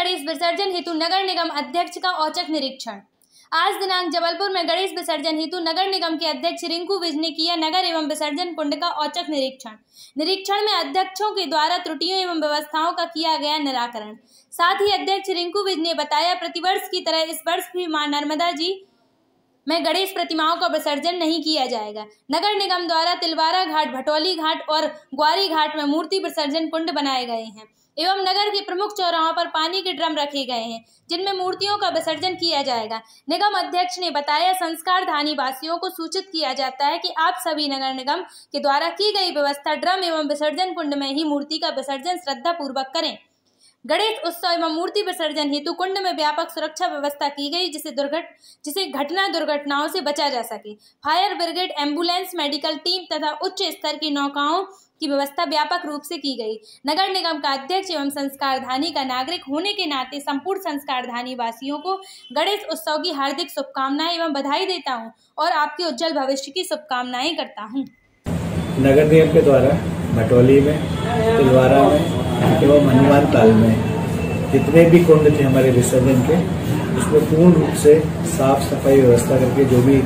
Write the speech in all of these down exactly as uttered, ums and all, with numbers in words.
गणेश विसर्जन हेतु नगर निगम अध्यक्ष का औचक निरीक्षण। आज दिनांक जबलपुर में गणेश विसर्जन हेतु नगर निगम के अध्यक्ष रिंकू विज ने किया नगर एवं विसर्जन कुंड का औचक निरीक्षण। निरीक्षण में अध्यक्षों के द्वारा त्रुटियों एवं व्यवस्थाओं का किया गया निराकरण। साथ ही अध्यक्ष रिंकू विज ने बताया, प्रतिवर्ष की तरह इस वर्ष भी मां नर्मदा जी में गणेश प्रतिमाओं का विसर्जन नहीं किया जाएगा। नगर निगम द्वारा तिलवारा घाट, भटौली घाट और ग्वारी घाट में मूर्ति विसर्जन कुंड बनाए गए हैं एवं नगर के प्रमुख चौराहों पर पानी के ड्रम रखे गए हैं जिनमें मूर्तियों का विसर्जन किया जाएगा। निगम अध्यक्ष ने बताया, संस्कार धानी वासियों को सूचित किया जाता है कि आप सभी नगर निगम के द्वारा की गई व्यवस्था ड्रम एवं विसर्जन कुंड में ही मूर्ति का विसर्जन श्रद्धा पूर्वक करें। गणेश उत्सव एवं मूर्ति विसर्जन हेतु कुंड में व्यापक सुरक्षा व्यवस्था की गई जिसे दुर्घट जिसे घटना दुर्घटनाओं से बचा जा सके। Fire brigade, ambulance, medical team तथा उच्च स्तर की नौकाओं की व्यवस्था व्यापक रूप से की गई। नगर निगम का अध्यक्ष एवं संस्कारधानी का नागरिक होने के नाते संपूर्ण संस्कारधानी वासियों को गणेश उत्सव की हार्दिक शुभकामनाएं एवं बधाई देता हूं और आपके उज्जवल भविष्य की शुभकामनाएं करता हूं। नगर निगम के द्वारा भटौली में, तिलवारा में एवं हनुमान ताल में जितने भी कुंड थे हमारे विसर्जन के, उसमें पूर्ण रूप से साफ सफाई व्यवस्था करके जो भी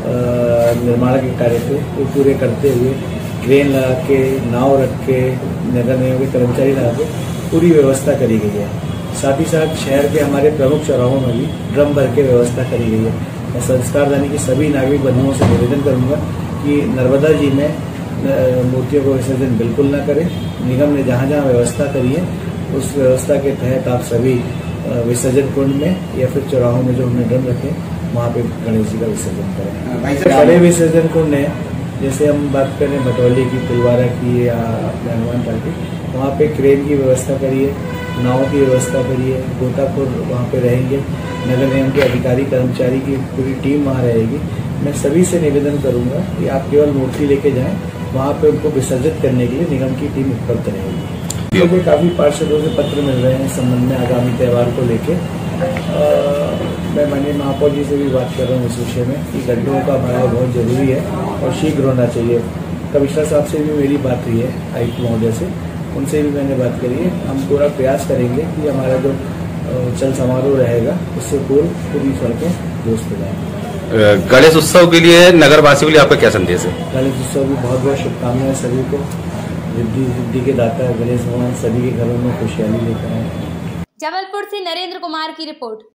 निर्माण के कार्य थे वो पूरे करते हुए क्रेन लगा के, नाव रख के, नगर निगम के कर्मचारी लगा के पूरी व्यवस्था करी गई है। साथ ही साथ शहर के हमारे प्रमुख चौराहों में भी ड्रम भर के व्यवस्था करी गई है। मैं संस्कारधानी की सभी नागरिक बंधुओं से निवेदन करूंगा कि नर्मदा जी में मूर्तियों को विसर्जन बिल्कुल न करें। निगम ने जहाँ जहाँ व्यवस्था करी है उस व्यवस्था के तहत आप सभी विसर्जन कुंड में या फिर चौराहों में जो हमने ड्रम रखे वहाँ पे गणेश जी का विसर्जन करें। बड़े विसर्जन कुंड है, जैसे हम बात करें भटौली की, तिलवारा की या हनुमान ताल की, वहाँ पे क्रेन की व्यवस्था करिए, नाव की व्यवस्था करिए, गोताखोर वहाँ पे रहेंगे, नगर निगम के अधिकारी कर्मचारी की पूरी टीम वहाँ रहेगी। मैं सभी से निवेदन करूँगा कि आप केवल मूर्ति लेके जाएं, वहाँ पे उनको विसर्जित करने के लिए निगम की टीम उपलब्ध रहेगी। मुझे काफ़ी पार्षदों से पत्र मिल रहे हैं संबंध में आगामी त्यौहार को लेके। मैं माननीय महापौर जी से भी बात कर रहा हूँ इस विषय में कि गड्ढों का भराव बहुत जरूरी है और शीघ्र होना चाहिए। कमिश्नर साहब से भी मेरी बात हुई है, आयुक्त महोदय से, उनसे भी मैंने बात करी है। हम पूरा प्रयास करेंगे कि हमारा जो चल समारोह रहेगा उससे पूर्व पूरी सड़कें दुरुस्त हो जाएंगी। गणेश उत्सव के लिए नगर वासियों के लिए आपका क्या संदेश है? गणेश उत्सव की बहुत बहुत शुभकामनाएं सभी को। रिद्धि सिद्धि के दाता गणेश भगवान सभी के घरों में खुशहाली लेकर आए। जबलपुर से नरेंद्र कुमार की रिपोर्ट।